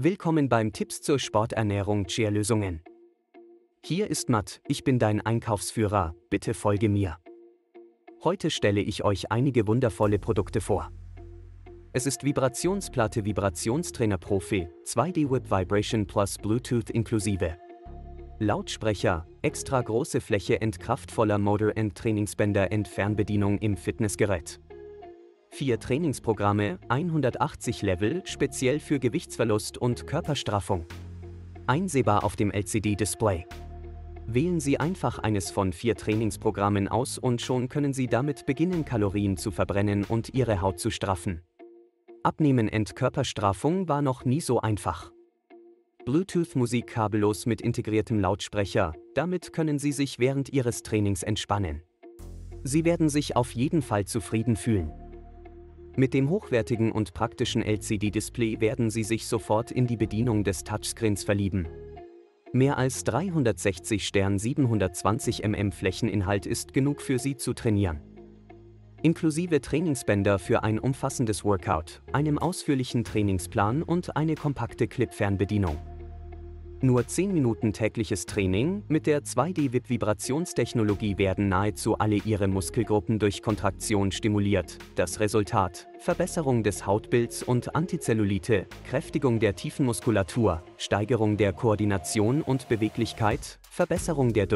Willkommen beim Tipps zur Sporternährung Cheer-Lösungen. Hier ist Matt, ich bin dein Einkaufsführer, bitte folge mir. Heute stelle ich euch einige wundervolle Produkte vor. Es ist Vibrationsplatte Vibrationstrainer Profi, 2D Whip Vibration plus Bluetooth inklusive. Lautsprecher, extra große Fläche kraftvoller Motor Trainingsbänder Fernbedienung im Fitnessgerät. 4 Trainingsprogramme, 180 Level, speziell für Gewichtsverlust und Körperstraffung. Einsehbar auf dem LCD-Display. Wählen Sie einfach eines von 4 Trainingsprogrammen aus und schon können Sie damit beginnen, Kalorien zu verbrennen und Ihre Haut zu straffen. Abnehmen Körperstraffung war noch nie so einfach. Bluetooth-Musik kabellos mit integriertem Lautsprecher, damit können Sie sich während Ihres Trainings entspannen. Sie werden sich auf jeden Fall zufrieden fühlen. Mit dem hochwertigen und praktischen LCD-Display werden Sie sich sofort in die Bedienung des Touchscreens verlieben. Mehr als 360 Stern 720 mm Flächeninhalt ist genug für Sie zu trainieren. Inklusive Trainingsbänder für ein umfassendes Workout, einem ausführlichen Trainingsplan und eine kompakte Clip-Fernbedienung. Nur 10 Minuten tägliches Training, mit der 2D-Vib-Vibrationstechnologie werden nahezu alle Ihre Muskelgruppen durch Kontraktion stimuliert. Das Resultat: Verbesserung des Hautbilds und Antizellulite, Kräftigung der Tiefenmuskulatur, Steigerung der Koordination und Beweglichkeit, Verbesserung der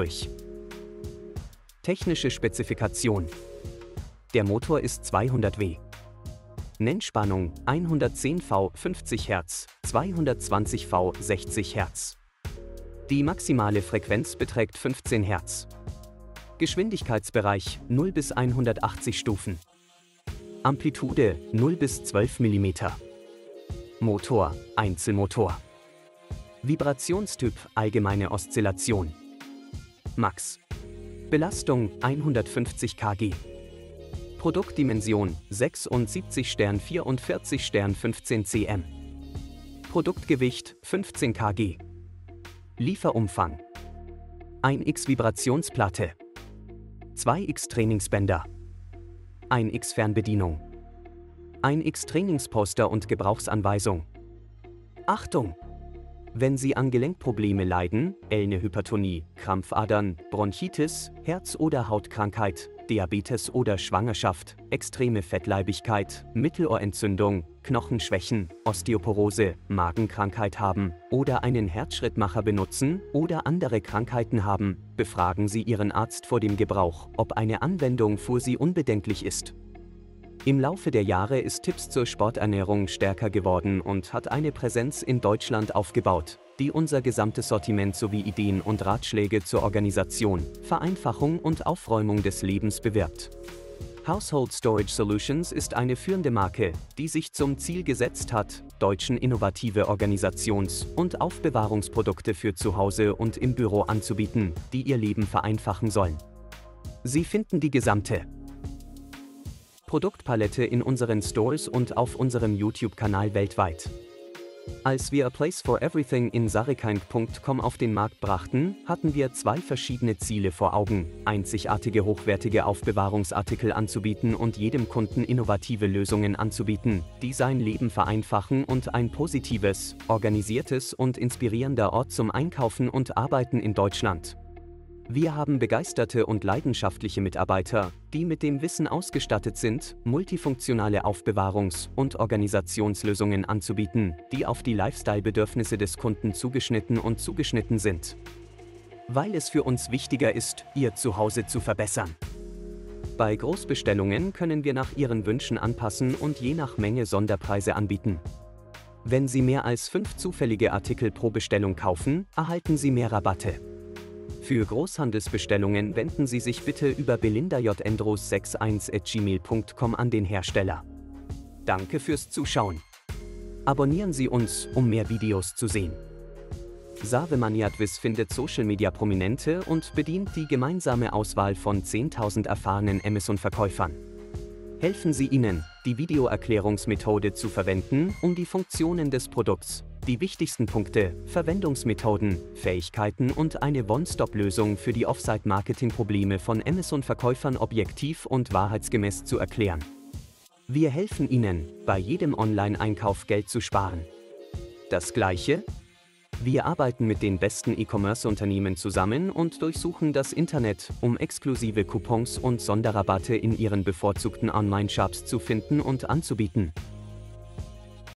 Technische Spezifikation. Der Motor ist 200 W. Nennspannung 110 V 50 Hz, 220 V 60 Hz. Die maximale Frequenz beträgt 15 Hz. Geschwindigkeitsbereich 0 bis 180 Stufen. Amplitude 0 bis 12 mm. Motor Einzelmotor. Vibrationstyp allgemeine Oszillation. Max. Belastung 150 kg. Produktdimension 76 Stern 44 Stern 15 cm. Produktgewicht 15 kg. Lieferumfang 1x Vibrationsplatte, 2x Trainingsbänder, 1x Fernbedienung, 1x Trainingsposter und Gebrauchsanweisung. Achtung! Wenn Sie an Gelenkprobleme leiden, Hypertonie, Krampfadern, Bronchitis, Herz- oder Hautkrankheit, Diabetes oder Schwangerschaft, extreme Fettleibigkeit, Mittelohrentzündung, Knochenschwächen, Osteoporose, Magenkrankheit haben oder einen Herzschrittmacher benutzen oder andere Krankheiten haben, befragen Sie Ihren Arzt vor dem Gebrauch, ob eine Anwendung für Sie unbedenklich ist. Im Laufe der Jahre ist Tipps zur Sporternährung stärker geworden und hat eine Präsenz in Deutschland aufgebaut, die unser gesamtes Sortiment sowie Ideen und Ratschläge zur Organisation, Vereinfachung und Aufräumung des Lebens bewirbt. Household Storage Solutions ist eine führende Marke, die sich zum Ziel gesetzt hat, Deutschen innovative Organisations- und Aufbewahrungsprodukte für zu Hause und im Büro anzubieten, die ihr Leben vereinfachen sollen. Sie finden die gesamte Produktpalette in unseren Stores und auf unserem YouTube-Kanal weltweit. Als wir A Place for Everything in Sarikand.com auf den Markt brachten, hatten wir 2 verschiedene Ziele vor Augen: einzigartige hochwertige Aufbewahrungsartikel anzubieten und jedem Kunden innovative Lösungen anzubieten, die sein Leben vereinfachen und ein positives, organisiertes und inspirierender Ort zum Einkaufen und Arbeiten in Deutschland. Wir haben begeisterte und leidenschaftliche Mitarbeiter, die mit dem Wissen ausgestattet sind, multifunktionale Aufbewahrungs- und Organisationslösungen anzubieten, die auf die Lifestyle-Bedürfnisse des Kunden zugeschnitten sind. Weil es für uns wichtiger ist, Ihr Zuhause zu verbessern. Bei Großbestellungen können wir nach Ihren Wünschen anpassen und je nach Menge Sonderpreise anbieten. Wenn Sie mehr als 5 zufällige Artikel pro Bestellung kaufen, erhalten Sie mehr Rabatte. Für Großhandelsbestellungen wenden Sie sich bitte über belindajendros61@gmail.com an den Hersteller. Danke fürs Zuschauen. Abonnieren Sie uns, um mehr Videos zu sehen. Savemaniadvis findet Social-Media-Prominente und bedient die gemeinsame Auswahl von 10.000 erfahrenen Amazon-Verkäufern. Helfen Sie ihnen, die Videoerklärungsmethode zu verwenden, um die Funktionen des Produkts, die wichtigsten Punkte, Verwendungsmethoden, Fähigkeiten und eine One-Stop-Lösung für die Offsite-Marketing-Probleme von Amazon-Verkäufern objektiv und wahrheitsgemäß zu erklären. Wir helfen Ihnen, bei jedem Online-Einkauf Geld zu sparen. Das Gleiche? Wir arbeiten mit den besten E-Commerce-Unternehmen zusammen und durchsuchen das Internet, um exklusive Coupons und Sonderrabatte in ihren bevorzugten Online-Shops zu finden und anzubieten.